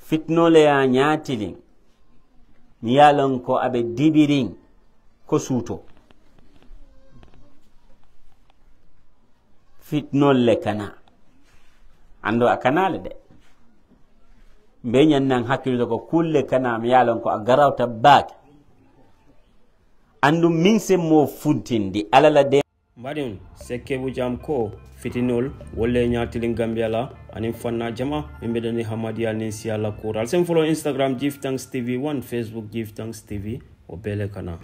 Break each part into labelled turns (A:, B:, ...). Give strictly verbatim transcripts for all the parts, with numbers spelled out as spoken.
A: fitnole ya ñatilin mi yalon ko aɓe dibirin ko suuto fitnolle kana ando a kanale de mbe ñannan hakkilde ko kulle kana mi yalon ko a garawta baake andu min se mo funtindi alala de
B: mbaɗin sekkebu jam ko fitinol wolle ñatilin gambia la anin fanna jama min mbeɗani hamadi al nin siyalla kural sen follow instagram Give Thanks T V one, facebook Give Thanks T V o bele kana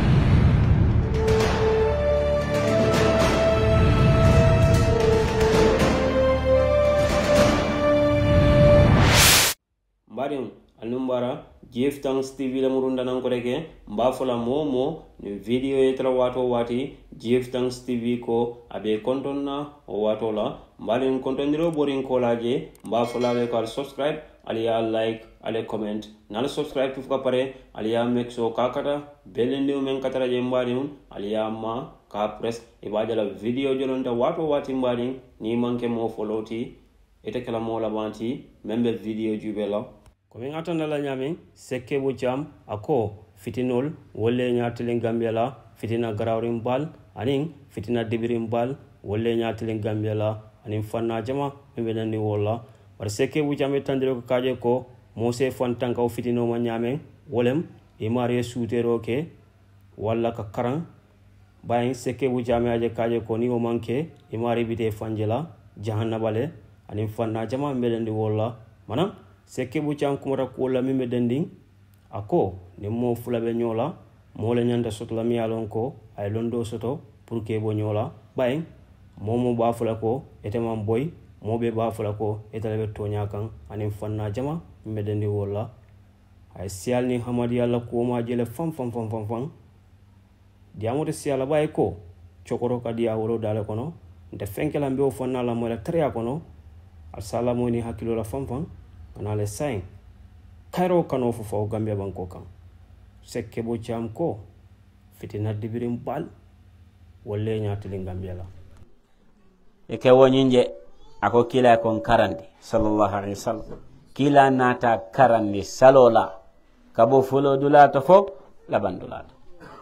B: mbaɗin anumbara Give Thanks T V la murunda nan ko reke mbafola momo ni video yetra wato wati Give Thanks T V ko abe kontonna o wato la mbalin kontondiro borin ko laje mbafola le ko subscribe aliya like ale comment nal subscribe tufuka pare aliya make so kakata belende men katara je mbalin aliya ma ka press e bajala video jolonta wato wati mbalin ni manke mo followti ete kala mo la banti membe video jubela komin atandala ñamin sekke bu jam ako fitinol wolle ñaatilen gambia la fitina garawrin bal anin fitina dibirin bal wolle ñaatilen gambia la anin fanna jama mbe nandi wolla war sekke bu jam tandiro ko kaje ko mose fantan kaw fitino ma ñamen wolem e mari suutero ke walla ka karan bayin sekke bu jam aje kaje ko ni o manke e mari bite fanjela jahannabale anin fanna jama mbe nandi wolla manam sekke bu chan kumata ko la mi medending ako ne mo fulabe nyola mo le nyanda soto la mi alon ko ay londo soto pour que bo nyola bay momo ba fula ko ete man boy mo be ba fula ko ete le tonya kan anin fanna jama medendi wala ay sial ni hamadi yalla ko ma jele fam fam fam fam fam diamote siala bay ko chokoro ka dia wolo dale kono nte fenkela mbe o fanna la mo la triya kono assalamu ni hakilo la fam fam anale sain kairo kano fufo gambia banko kan sekke bo cham ko fitina dibirim bal wolle ñatilin gambia la
A: e ke wonyinje ako kila kon karandi sallallahu alaihi wasallam kila nata karandi salola kabo fulo dulata fo la bandulata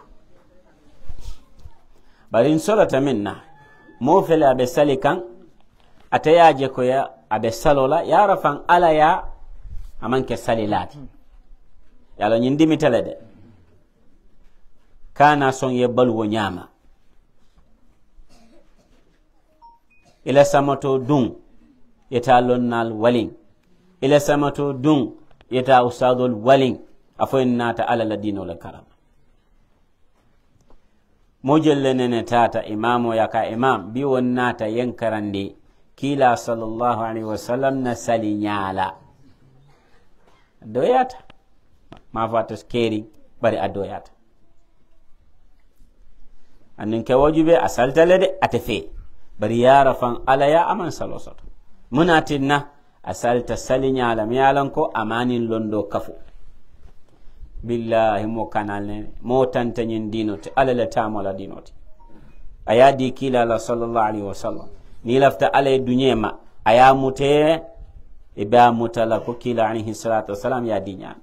A: barin solata minna mo fele abe salikan atayaje ko ya abe salola yara fan ala ya amanke salilati yalo nyindimi telede kana son ye balwo nyama ila samato dun yeta lonnal walin ila samato dun yeta usadul walin afo nata ala ladino la karam mojelle nene tata imamo yaka imam bi wonnata yankarande kila sallallahu alaihi wasallam na sali nyala doyata ma fata skeri bari adoyata annin ke wajube asaltale de atefe bari yara fan alaya aman salosoto munatinna asalta sali nyala miyalan ko amanin londo kafu billahi mo kanal ne mo tantanyin dinoti alala tamola dinoti ayadi kila la sallallahu alaihi wasallam ni lafta alay dunyema aya mute e ba mutala ko kila alayhi salatu wassalam ya dinya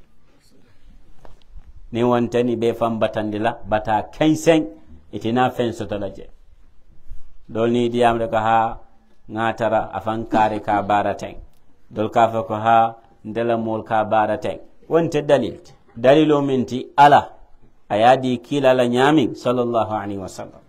A: ni wantani be fam batandila bata kensen itina fen sotalaje dol ni diyam de ko ha ngatara afan kare ka baraten dol ka fa ko ha ndela mol ka baraten wonte dalil dalilo minti ala ayadi kila la nyami sallallahu alaihi wasallam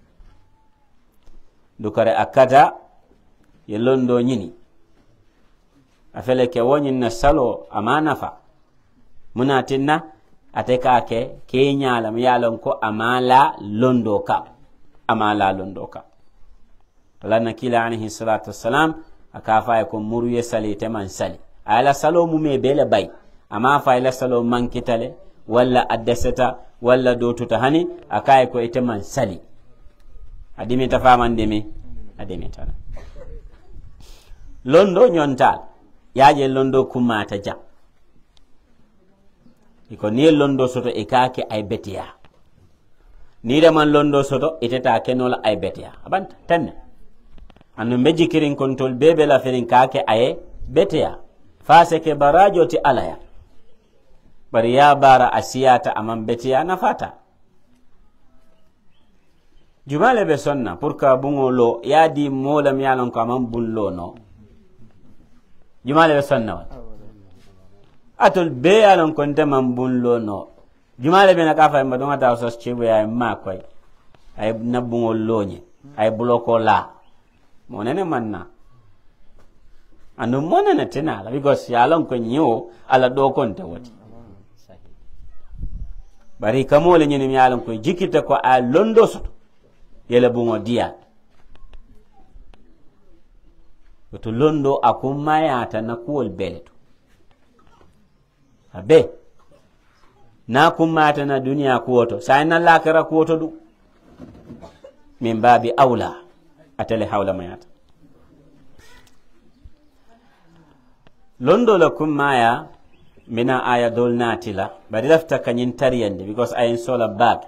A: dukare akata yelondo nyini afele ke wonyin na salo amana fa munatinna ateka ke kenya lam yalon ko amala londo ka amala londo ka lana kila alayhi salatu wassalam akafa ko muruye salite man sali ala salo mu me bele bay ama fa ila salo man kitale walla addasata walla dotuta hani akay ko ite man sali adimi ta famande mi adimi tan londo nyontal yaje londo kumata ja iko ni londo soto ikake ay betiya ni de man londo soto iteta kenola ay betiya abanta tan anu meji kirin kontol bebe la ferin kake ay betiya fase ke barajo ti alaya bari ya bara asiyata aman betiya nafata jumale be sonna pour ka bungolo ya di molam yalon ko aman bullo no jumale be sonna wat atol be yalon ko ndam bullo no jumale be na ka fa mbadonga ta so chibu ya ma koy ay nabungol loñe ay bloko la monene manna anu monene tenala because yalon ko nyo ala do konte wati bari kamole nyini mi yalon ko jikita ko a londo soto yele bungo dia to londo akumaya ta na kuol beleto abe na kumata na dunia kuoto sai na lakara kuoto du min babi aula atale hawla mayata londo la kumaya mina aya dol natila bari lafta kanyin tariyande because ayin sola bab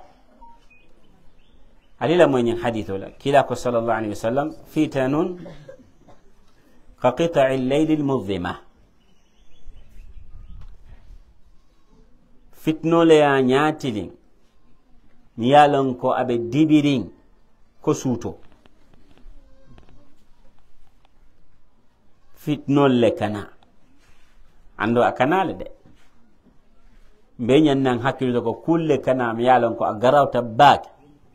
A: alila mwenye hadithu la kila ko sallallahu alaihi wasallam fitanun ka qita'i al-layl al-mudhima fitno le ya nyatilin miyalon ko abe dibirin ko suto fitno le kana ando akanale de be nyannan hakkilo ko kulle kana miyalon ko agarawta baak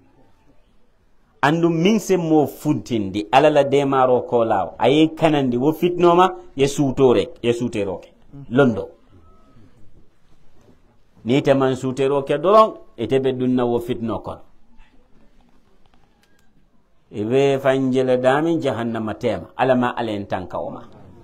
A: andu minse mo funtindi alala demaro ko law ayi kanandi wo fitnoma ye sutore ye suteroke londo ni te man suteroke doron ete be dunna wo fitno kon ebe fanjele dami jahannama tema alama alen tanka oma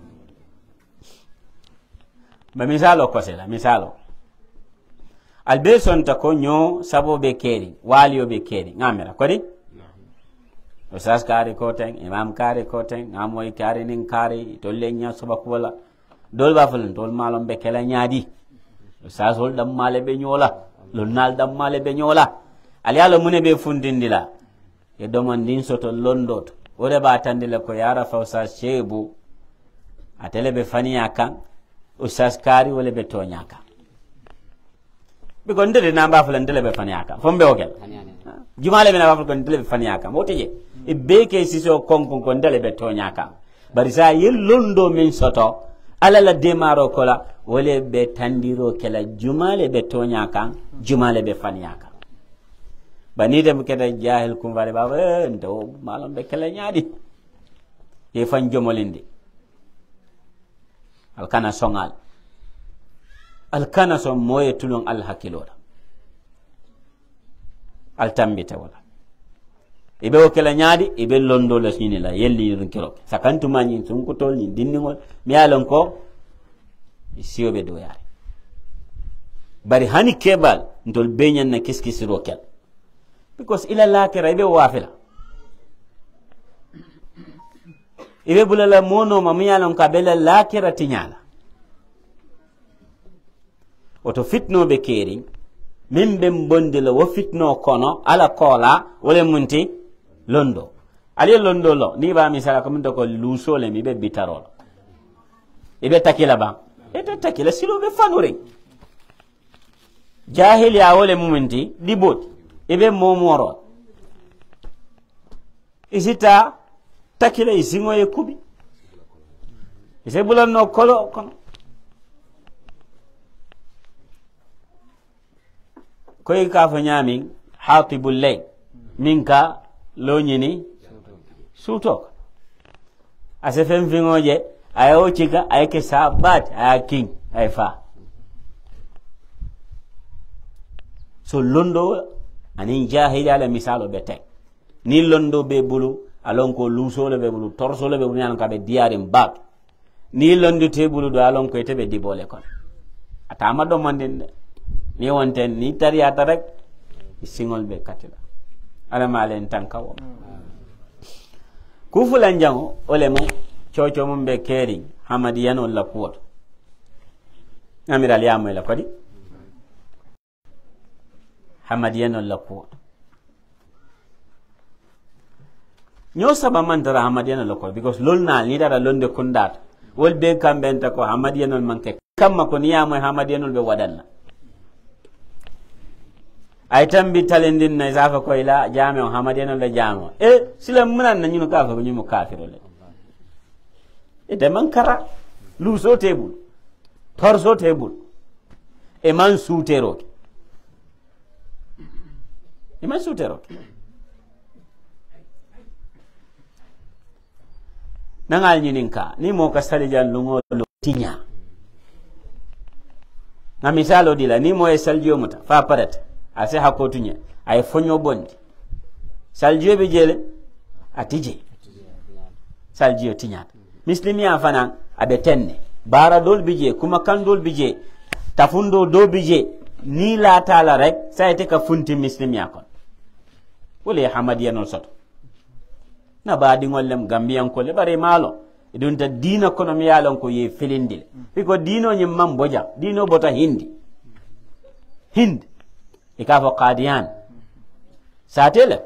A: ba misalo ko sela misalo albe sonta ko nyo sabo be keri waliyo be keri ngamera kodi Ustaz kari koten, imam kari koten, ngamoy kari ning kari, tolle nya soba wala. Dol ba fulen tol malom be kala nyaadi. Ustaz hol dam male be nyola, lol nal dam male be nyola. Ali yalo mune be fundindila. E domandin soto londot. Ore ba tandile ko yara fa ustaz shebu. Atele be faniya kan, ustaz kari wala be tonya kan. Be gonde de namba fulen tele be faniya kan. Fombe okel. Jumale be na ba fulen tele be faniya kan. Moteje. Ibbe ke siso konkon kon dale be toñaka bari sa yellondo min soto ala la demaro kola wole be tandiro kala jumale be toñaka jumale be fanyaka bani dem keda jahil kum wale baba ndo malom be kala nyaadi e fan jomolinde alkana songal alkana son moye tulon al hakiloda al tambita wala ibe o kala nyaadi ibe londo la sini la yelli yirun kiro sakantu mani sun ko tol ni dinningol mi alon ko isiyobe do yaare bari hani kebal ndol benyan na kiskisi rokel because ila lakira ibe wafila ibe bulala mono mami alon ka bela lakira tinyala oto fitno be keri min be mbondela wo fitno kono ala kola wole munti londo ali londo lo ni ba misala ko ndo ko lusole mi be bitarol ibe takila ba ete takila silo be fanure jahil ya wole muminti dibot ibe momoro isita takila isingo ye kubi ise bulan no kolo kono koy ka fa nyami hatibul lay minka lo nyini sutok ase fem fingoje ayo chika ayke sabat aking ay fa so londo ani jahili ala misalo bete ni londo be bulu alon ko luso le be bulu torso le be bulu nan ka be diarim bak ni londo te bulu do alon ko tebe dibole kon atama do mandin ni wonten ni tariyata rek singol be katila ala malen tankawo ku fulan jango ole mo chocho mum be keri hamadiyano la kuot amiral yamu la kodi hamadiyano la kuot nyo saba mandara hamadiyano la kuot because lol na ni dara londe kundat wol be kambenta ko hamadiyanol manke kamma ko niyamo hamadiyanol be wadanna ay tambi talendin na zafa ko ila jami'o hamadiyanol le jami'o e silam munan na nyunu kafa nyumu kafiro le e de man kara lu so tebul tor so tebul e man sutero e man sutero nangal nyininka ni mo ka sali jan lungo lo tinya na misalo dila ni mo e saljo muta fa parat ase hakotunya ay fonyo bondi saljo be jele atije saljo tinya muslimi afana abe tenne bara dol bije kuma kan dol bije tafundo do bije ni la tala rek sayte ka funti muslimi akon wole hamadiya non soto na baadi ngollem gambiyan ko le bare malo idun ta dina kono mi yalon ko ye filindil biko dino nyim mam boja dino bota hindi hind e ka fo qadiyan satele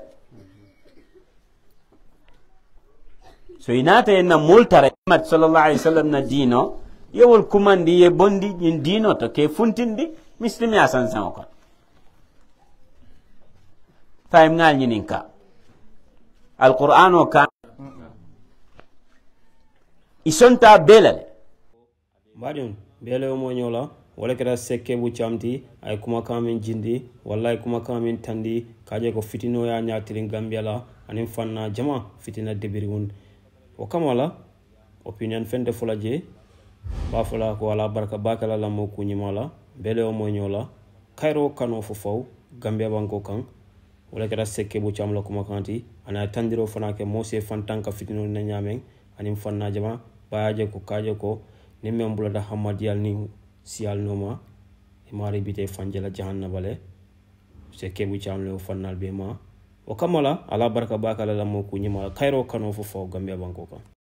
A: so inata en multare mat sallallahu alaihi wasallam na dino yewol kumandi ye bondi in dino to ke funtindi muslimi asan san ko fayim ngal nyininka القرآن وكان isonta belale
B: badin bele mo nyola wala kera sekke bu chamti ay kuma kamin jindi wallahi kuma kamin tandi kaje ko fitino ya nyaatirin gambia la anin fanna jama fitina debiri won o kamala opinion fende fulaje ba fula ko wala baraka bakala la mo kunyi mala bele mo nyola kairo kano fofo gambia banko kan wala kera sekke bu chamla kuma kanti ana tandiro fana ke mose fantanka fitino na nyamen anin fanna jama baaje ko kaje ko ni membula da hamadiyal ni sial noma e mari bite fanjela jahannabale se kebu chamle o fannal be ma o kamala ala baraka bakala la mo ku nyima kairo kano fo fo gambe banko ka